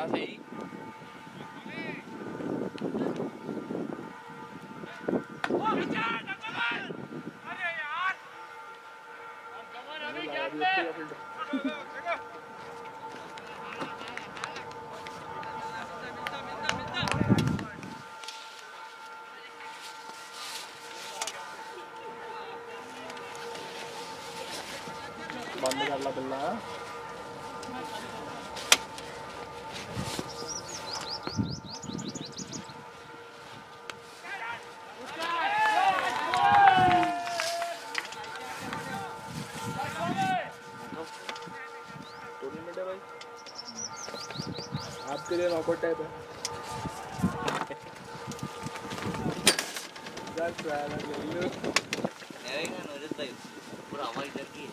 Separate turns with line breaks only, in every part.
सही।
बंद कर ला बिल्ला। टूर्नामेंट है भाई, आपके लिए नॉकआउट टाइप है।
पूरा हमारी इधर की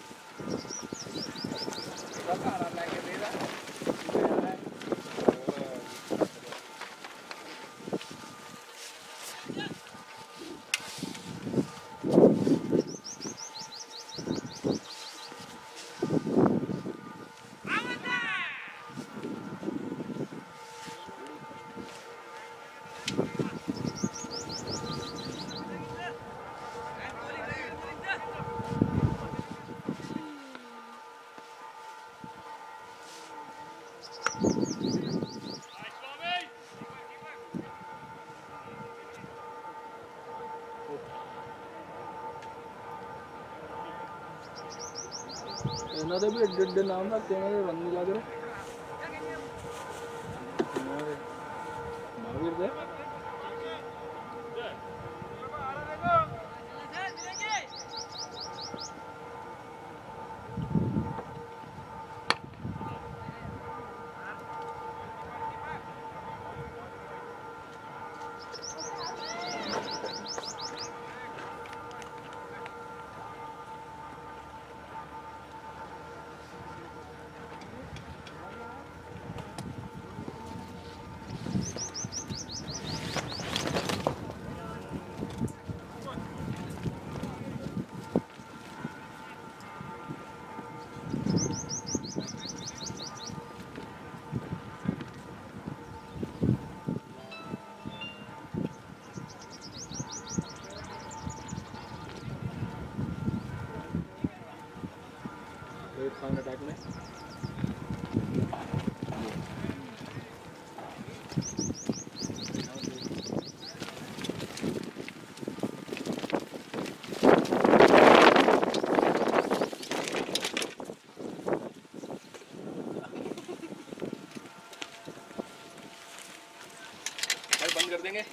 इन्होंने भी एड नाम रखते हैं, वन मिला दे महावीर दे। अटैक में बंद कर देंगे।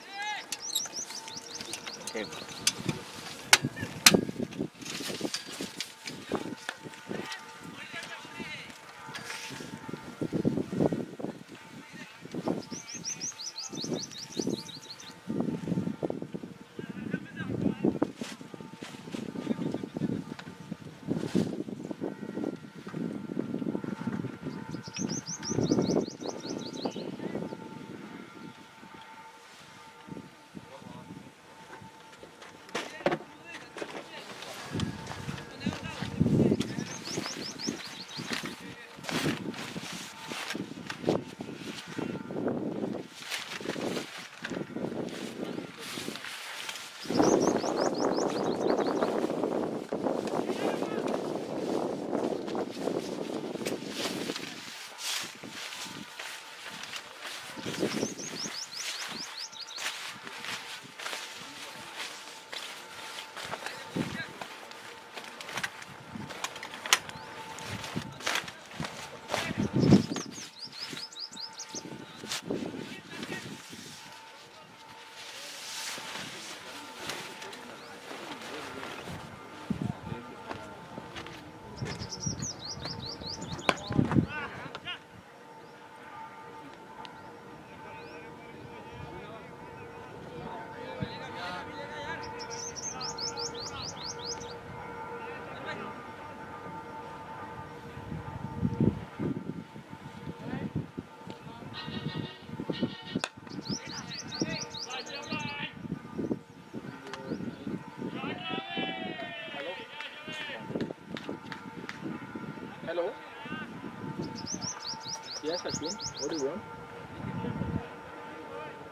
Hello. Yes, Ashwin. What do you want?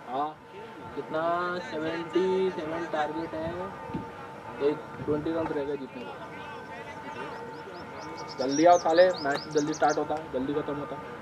हाँ कितना 77 टारगेट है, एक 20 रन रहेगा जीतने को। जल्दी आओ साले, मैच जल्दी स्टार्ट होता है, जल्दी खत्म होता है।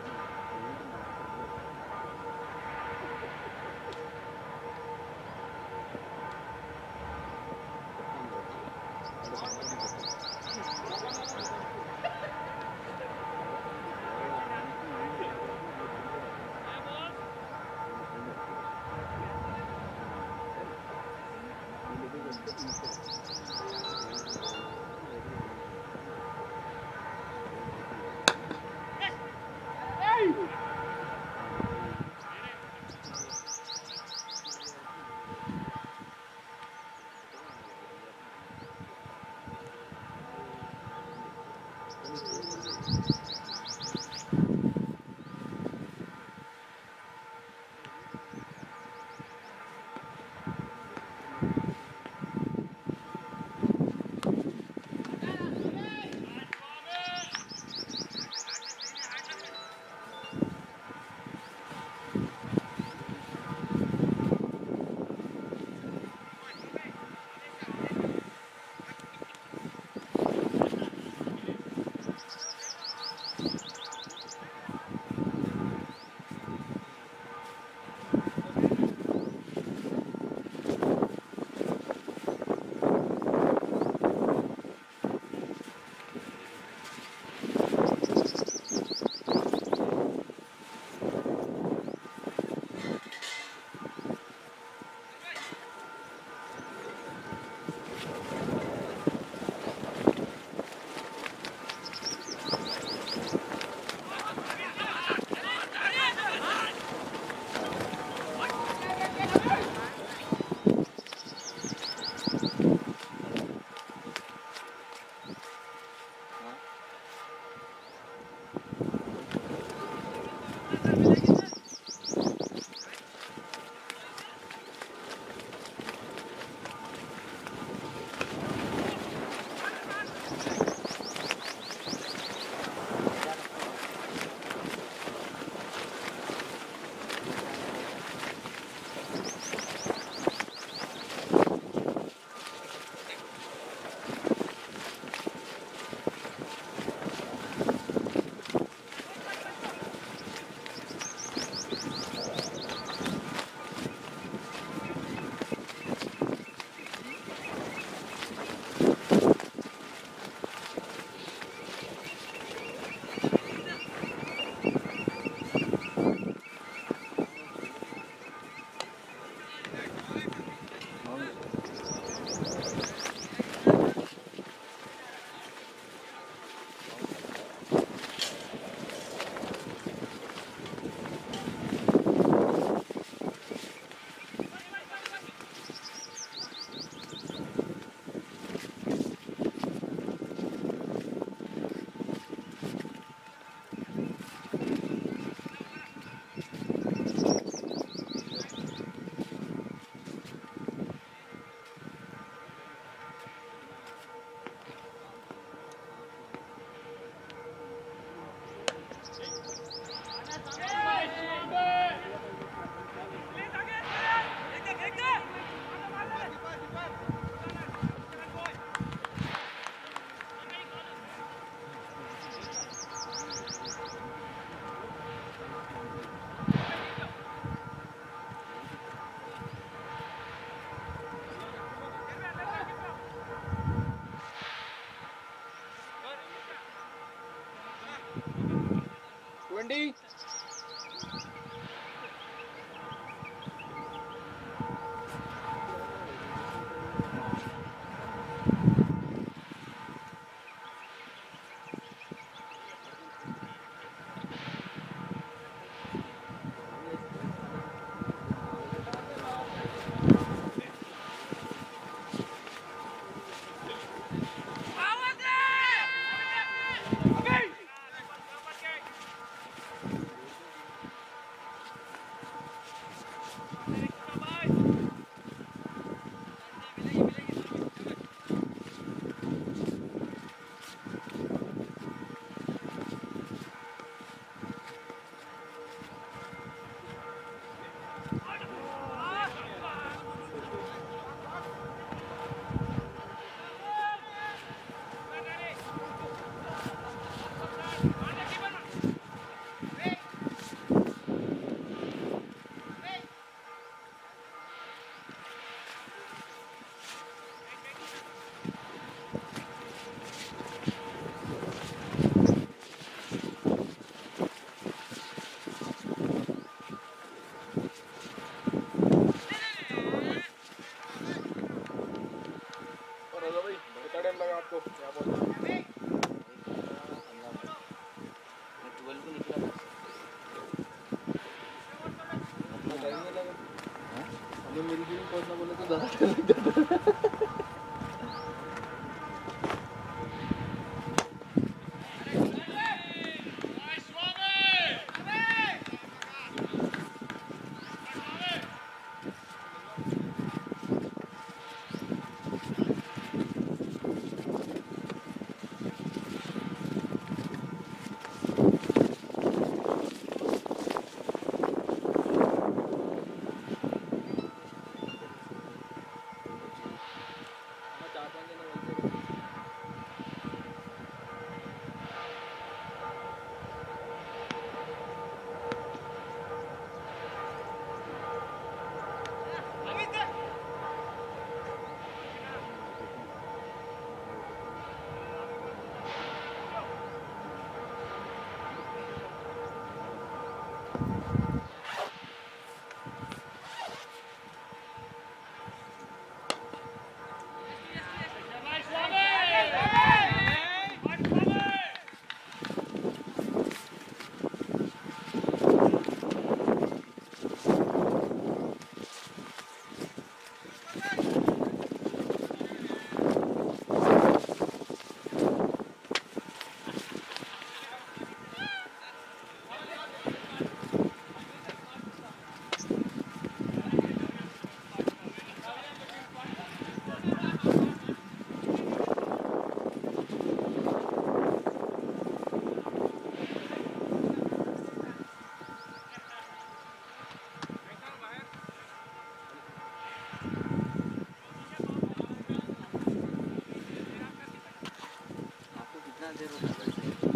कितना देर होता है?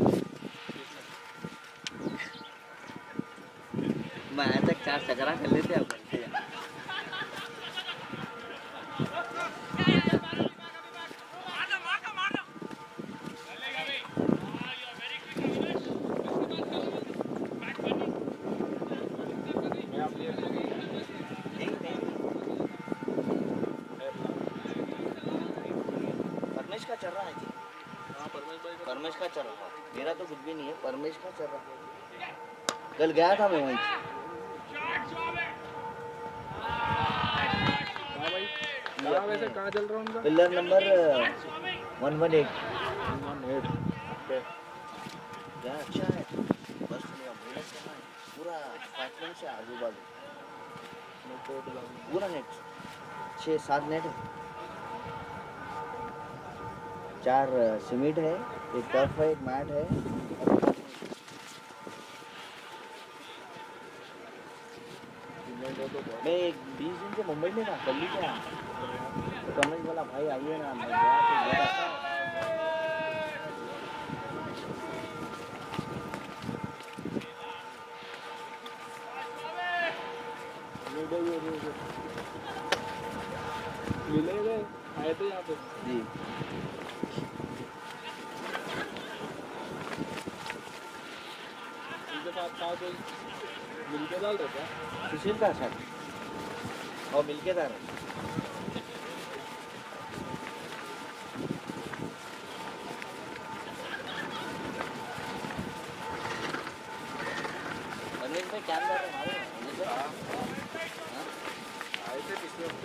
मैं आया तक 4 चक्रा कर लेते आप करते हैं। परमेश का चल रहा है जी। हाँ परमेश का चल रहा है, मेरा तो कुछ भी नहीं है, परमेश का चल रहा है। कल गया था मैं वहीं।
वैसे कहाँ चल रहा उनका?
Pillar number 118। क्या अच्छा है, बस मेहनत करना है पूरा, पार्टनर से आजू बाजू पूरा नेट 6-7 नेट है, 4 सीमेंट है, एक टर्फ है, एक मैट है। मैं 20 दिन से मुंबई में था, दिल्ली से आया तो कमल बोला भाई आइए ना, मैं गया तो बहुत अच्छा है।
मिले गए आए थे यहाँ पे
जी।
उनके साथ था कोई मिलके डाल रहे क्या?
सुशील का सर और मिलके था में क्या कर रहे हैं
आए थे पिछले हफ्ते।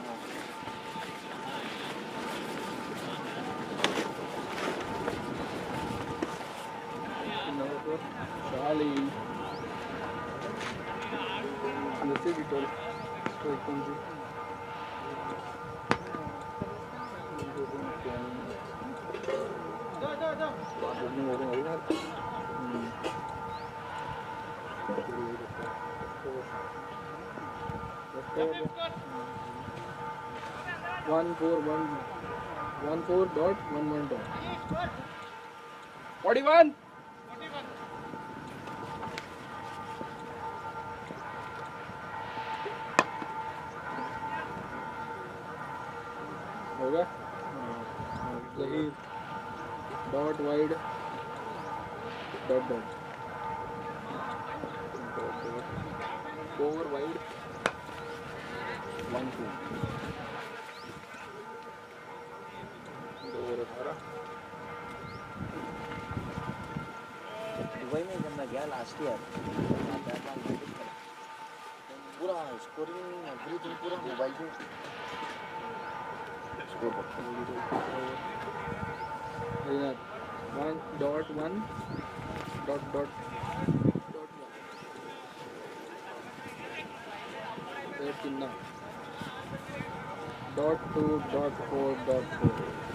Charlie. Let's see the One four dot 1 dot 41. होगा सही dot wide dot dot 4 wide 1 2
Dubai में जब मैं गया लास्ट ईयर पूरा स्कोरिंग एवरीथिंग पूरा मोबाइल पे स्कोर करता
1.1 dot dot dot 1 कितना dot 2 dot 4 dot 4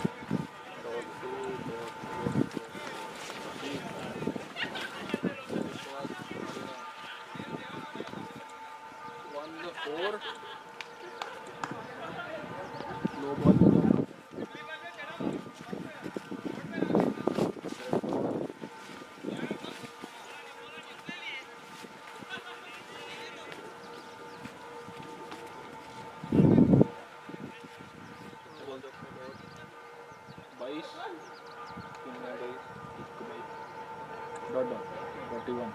dot dot 41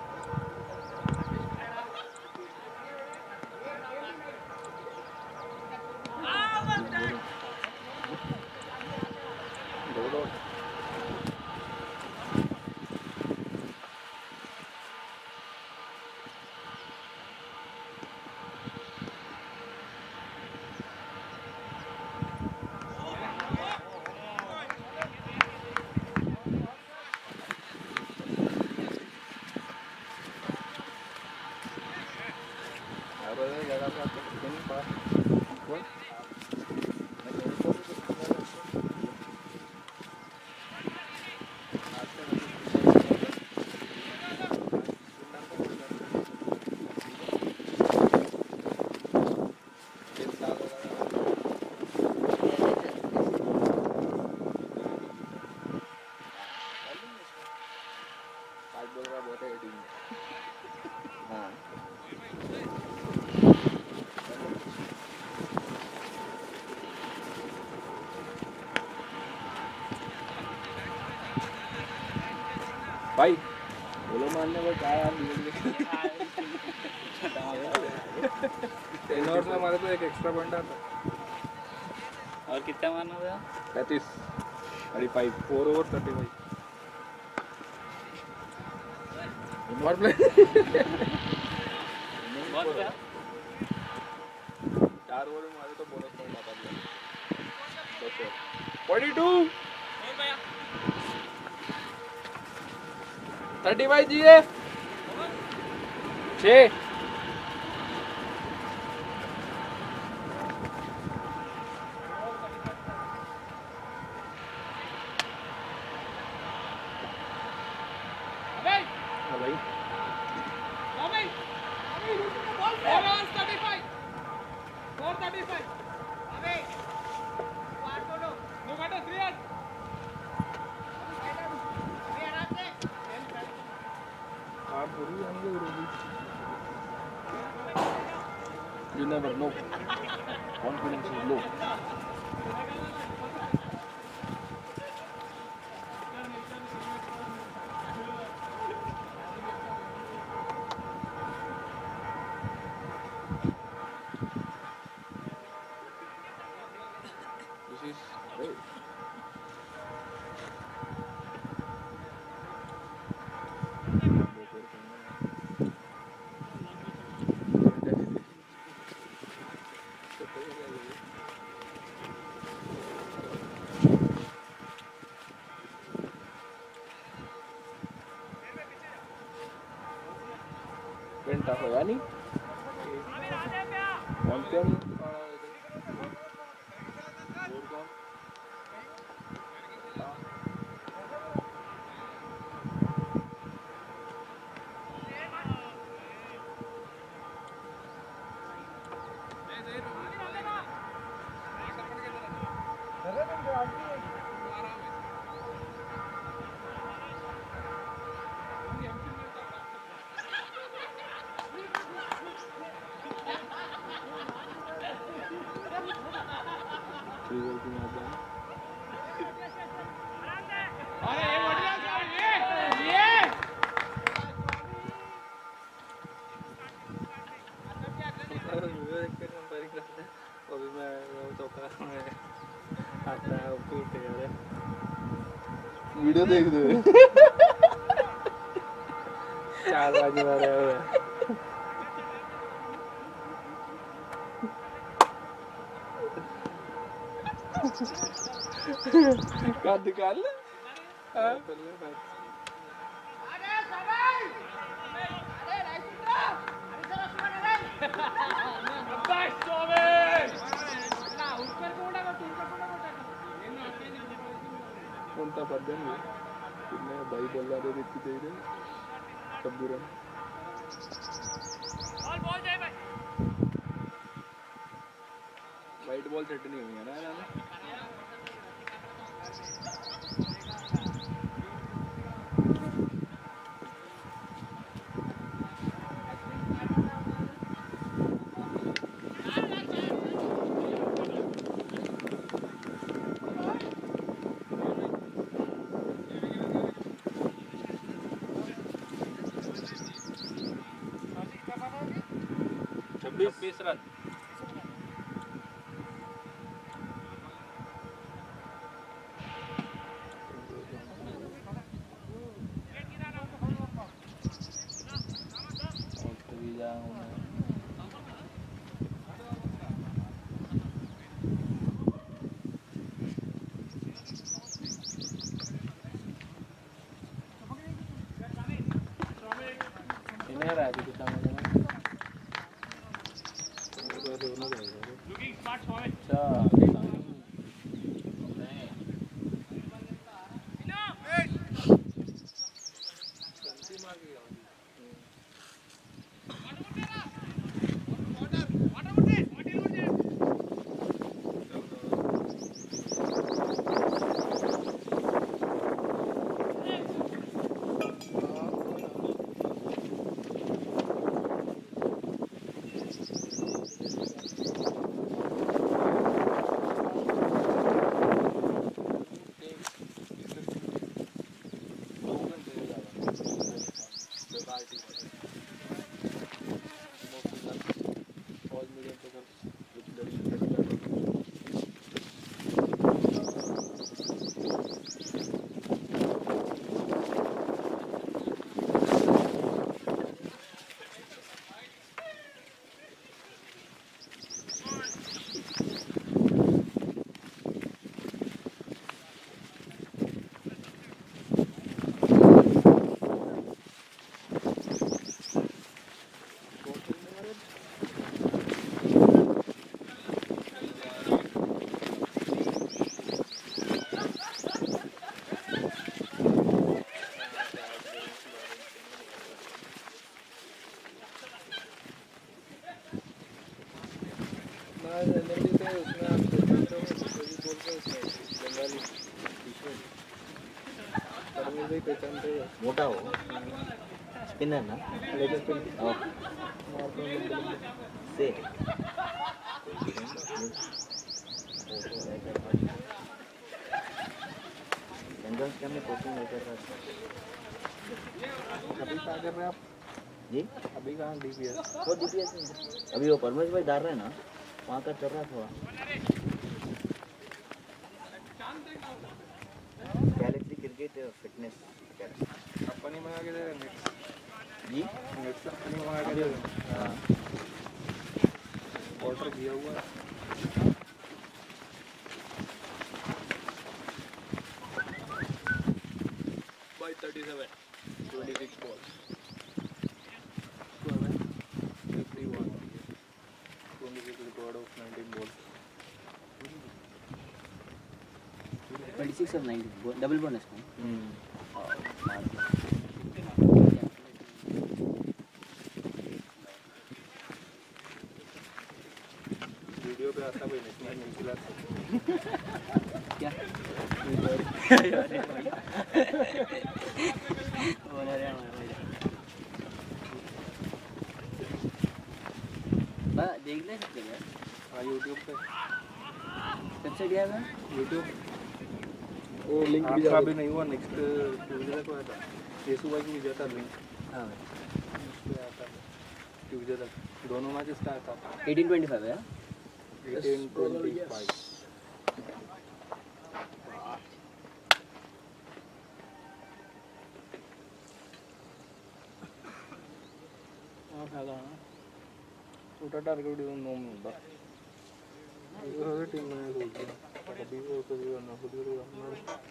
1 है टीम में।
हाँ
भाई बोलो मारने को क्या यार इन ओवर्स में हमारे तो एक एक्स्ट्रा पॉइंट आता।
और कितना मारना था?
35 35 4 ओवर 35 और प्ले
बहुत था
4 ओवर में मारे तो बोनस पॉइंट आता था 42 35 जीए 6 You never know. Confidence is low. This is great. Penta होया नहीं चैंपियन वीडियो देख दो 4 बजे वाले हुए का निकाल ले हां पहले बात अरे सबाई अरे राइट अरे बस सोवे ना ऊपर कोड़ा का ऊपर कोड़ा कोणता पद्धत है तुमने भाई बोल रहा है इतनी देर है सब दूर बॉल जाए भाई वाइट बॉल सेट नहीं हुई है ना यार 26 रन पार्टी ऑल मीडियम
मोटा हो स्पिनर ना
लेग स्पिन
से सेंट्रल स्कैम में कोचिंग नहीं कर रहा
अभी क्या कर रहे हैं आप
जी
अभी कहाँ डीपीएस
वो डीपीएस में अभी वो परमेश भाई डाल रहे हैं ना वहाँ का चल रहा थोड़ा गैलेक्सी क्रिकेट फिटनेस
कंपनी मंगा के दे रहे हैं
जी
नेट से कंपनी मंगा के दे रहे हैं
हाँ
ऑर्डर दिया हुआ है by 37 26 balls 51 26 record of 19 balls
26 और 19 डबल बोनस में
वीडियो पे आता भाई नेशनल नहीं खिलाता
क्या देख ले सकते हैं
हाँ यूट्यूब पे
वेबसाइट क्या है
यूट्यूब
वो लिंक भी
आपका भी नहीं हुआ नेक्स्ट ट्यूसडे तक आया था येसु भाई को भेजा था लिंक
हाँ
उस पे आता ट्यूसडे तक दोनों मैचेस का आता
1825 है
18-25 छोटा टारगेट नौ में होता टीम में कभी वो कभी करना खुद करना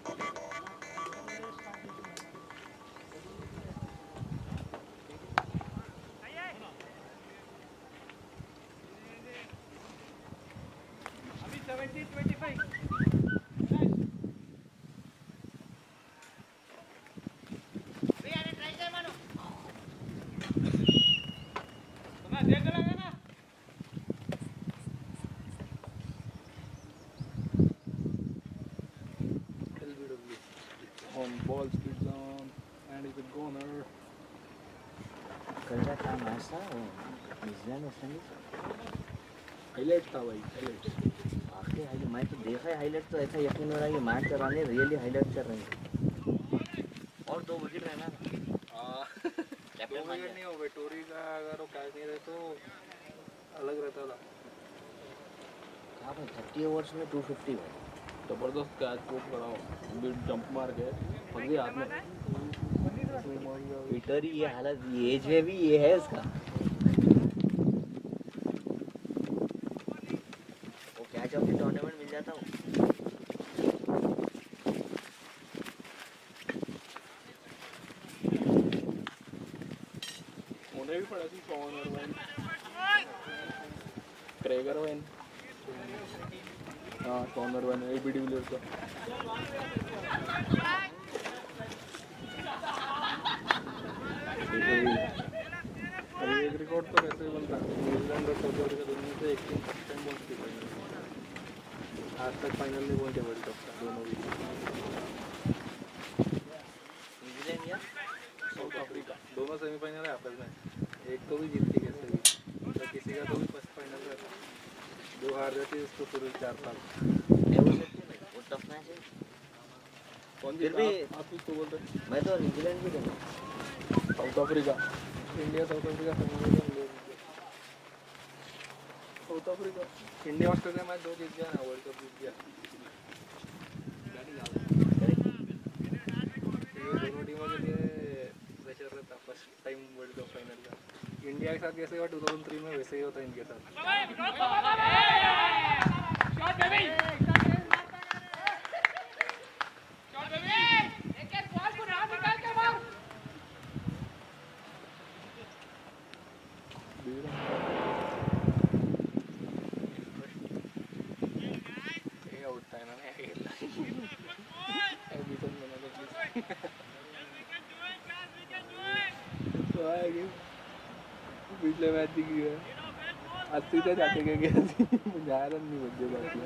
अभी 70-25 on ball speed zone and is a goner
कल का काम ऐसा न्यूजीलैंड वेस्ट इंडीज
हाईलाइट था भाई हाईलाइट
आखिर हाईलाइट मैं तो देखा है हाईलाइट तो ऐसा यकीन हो रहा है कि मैच चल रहा है रियली हाईलाइट चल रही है और 2 विकेट रहना
कैप्टन नहीं हो वेटोरी का अगर वो कैच नहीं रहे तो अलग रहता था
हाँ भाई 30 ओवर्स में 250 भाई
जबरदस्त कैच पोट करा बिट जंप मार के पक गई हाथ में
पीटर ये हालत ये एज में भी ये है इसका वो कैच ऑफ द टूर्नामेंट मिल जाता हूँ
उन्हें भी पड़ा थी कौन और वैन क्रेगर वैन हाँ कॉर्नर वन एबी डिविलियर्स का अरे एक रिकॉर्ड तो वैसे ही बनता है न्यूजीलैंड और साउथ अफ्रीका दोनों से 18 फर्स्ट टाइम पहुंच चुके हैं आज तक फाइनल नहीं पहुंचे वर्ल्ड कप का दोनों भी
न्यूजीलैंड या
साउथ अफ्रीका दोनों सेमीफाइनल है आपस में एक तो भी जीत के कैसे भी तो किसी का तो भी फर्स्ट फाइनल रहता जो हार जाती है उसको फिर 4 साल
वो टफ मैच है फिर भी
आप किसको बोल रहे हैं?
मैं तो न्यूजीलैंड भी दूंगा।
South Africa, India South Africa South Africa, India Australia match 2 जीत गया ना, वर्ल्ड कप जीत गया। ये दोनों टीमों के लिए प्रेशर रहता first time world cup final का। इंडिया के साथ जैसे हुआ 2003 में वैसे ही होता है इनके साथ। पिछले मैच की है 80 से जाके गए 50 रन नहीं बचे बाकी।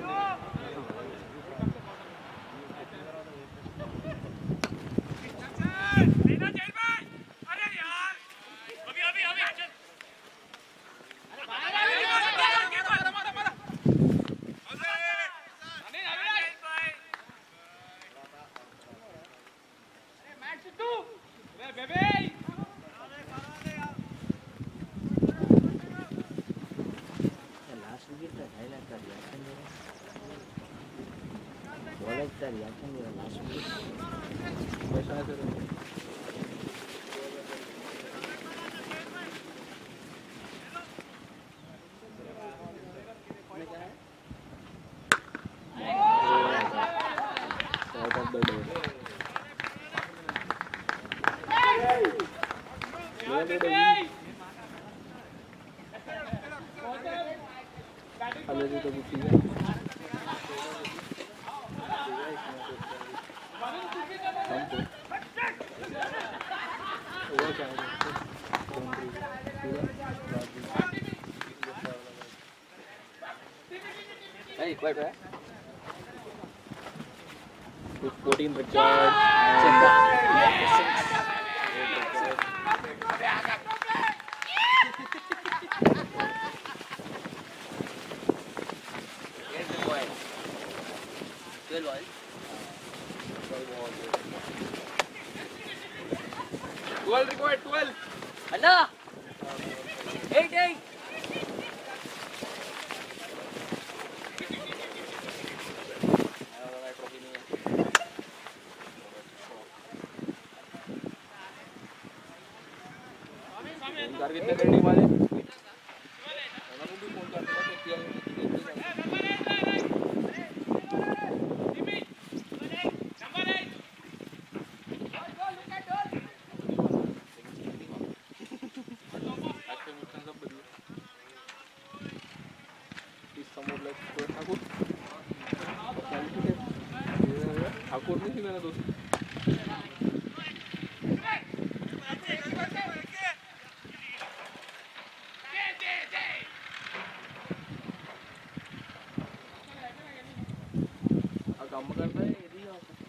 Hey, quite right.
14 records. Twelve required, 12.
Anna! 8.
कितने करने वाले ठाकुर नहीं मेरा दोस्त काम करता है यदि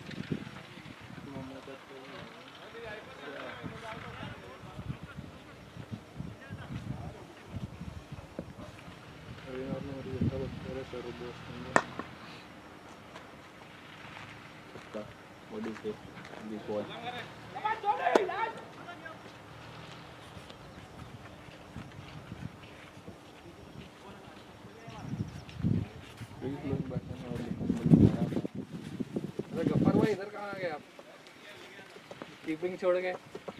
what is it this boy Gaffar भाई इधर कहाँ आ गए आप कीपिंग छोड़ के